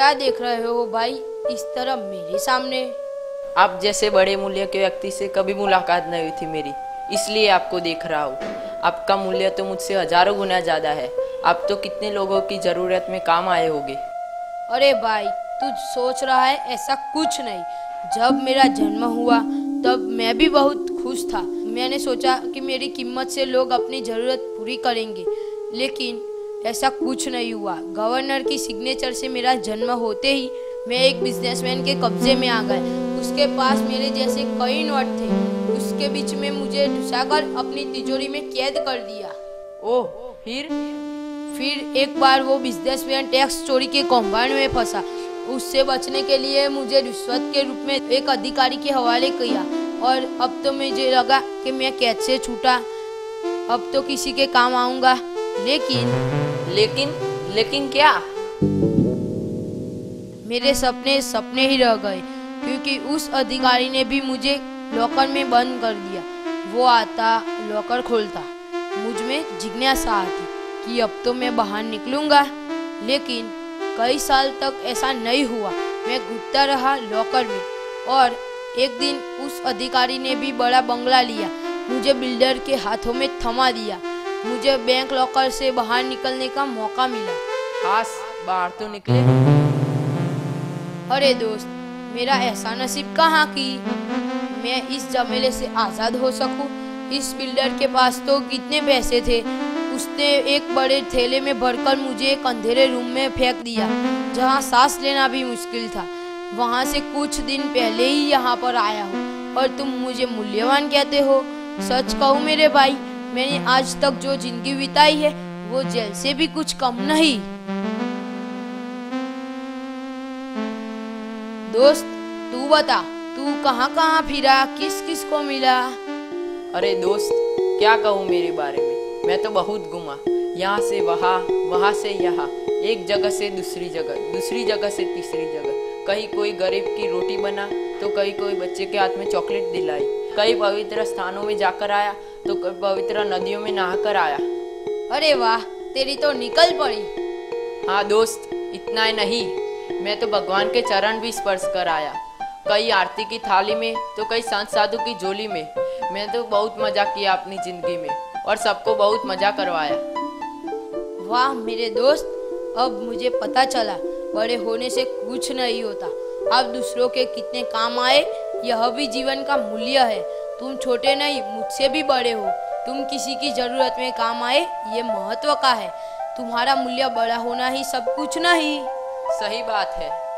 क्या देख रहे हो भाई इस तरह मेरे सामने? आप जैसे बड़े मूल्य के व्यक्ति से कभी मुलाकात नहीं हुई थी मेरी, इसलिए आपको देख रहा हूँ। आपका मूल्य तो मुझसे हजारों गुना ज़्यादा है। आप तो कितने लोगों की ज़रूरत में काम आए होंगे। अरे भाई तू सोच रहा है ऐसा कुछ नहीं। जब मेरा जन्म हुआ तब मैं भी बहुत खुश था। मैंने सोचा कि मेरी कीमत से लोग अपनी ज़रूरत पूरी करेंगे, लेकिन ऐसा कुछ नहीं हुआ। गवर्नर की सिग्नेचर से मेरा जन्म होते ही मैं एक बिजनेसमैन के कब्जे में आ गए। उसके पास मेरे जैसे कई नोट थे। उसके बीच में मुझे घुसाकर अपनी तिजोरी में कैद कर दिया। ओह, फिर एक बार वो बिजनेसमैन टैक्स चोरी के कौभांड में फंसा। उससे बचने के लिए मुझे रिश्वत के रूप में एक अधिकारी के हवाले किया, और अब तो मुझे लगा कि मैं कैद से छूटा, अब तो किसी के काम आऊंगा। लेकिन क्या? मेरे सपने सपने ही रह गए, क्योंकि उस अधिकारी ने भी मुझे लॉकर में बंद कर दिया। वो आता, लॉकर खोलता, मुझ में जिज्ञासा आती कि अब तो मैं बाहर निकलूंगा, लेकिन कई साल तक ऐसा नहीं हुआ। मैं घुटता रहा लॉकर में, और एक दिन उस अधिकारी ने भी बड़ा बंगला लिया, मुझे बिल्डर के हाथों में थमा दिया। मुझे बैंक लॉकर से बाहर निकलने का मौका मिला। खास बाहर तो निकले। अरे दोस्त, मेरा ऐसा नसीब कहाँ कि मैं इस झमेले से आज़ाद हो सकूं। इस बिल्डर के पास तो कितने पैसे थे। उसने एक बड़े थैले में भरकर मुझे एक अंधेरे रूम में फेंक दिया, जहाँ सांस लेना भी मुश्किल था। वहाँ से कुछ दिन पहले ही यहाँ पर आया हूँ, और तुम मुझे मूल्यवान कहते हो। सच कहूँ मेरे भाई, मैंने आज तक जो जिंदगी बिताई है वो जेल से भी कुछ कम नहीं। दोस्त, तू बता, तू कहाँ कहाँ फिरा, किस किस को मिला? अरे दोस्त, क्या कहूँ मेरे बारे में। मैं तो बहुत घूमा, यहाँ से वहाँ, वहाँ से यहाँ, एक जगह से दूसरी जगह, दूसरी जगह से तीसरी जगह। कहीं कोई गरीब की रोटी बना, तो कहीं कोई बच्चे के हाथ में चॉकलेट दिलाई। कई पवित्र स्थानों में जाकर आया, तो कई पवित्र नदियों में नहाकर आया। अरे वाह, तेरी तो निकल पड़ी। हाँ दोस्त, इतना ही नहीं, मैं तो भगवान के चरण भी स्पर्श कर आया। कई आरती की थाली में, तो कई संत साधु की झोली में। मैं तो बहुत मजा किया अपनी जिंदगी में, और सबको बहुत मजा करवाया। वाह मेरे दोस्त, अब मुझे पता चला बड़े होने से कुछ नहीं होता। आप दूसरों के कितने काम आए, यह भी जीवन का मूल्य है। तुम छोटे नहीं, मुझसे भी बड़े हो। तुम किसी की जरूरत में काम आए, ये महत्व का है। तुम्हारा मूल्य बड़ा होना ही सब कुछ नहीं। सही बात है।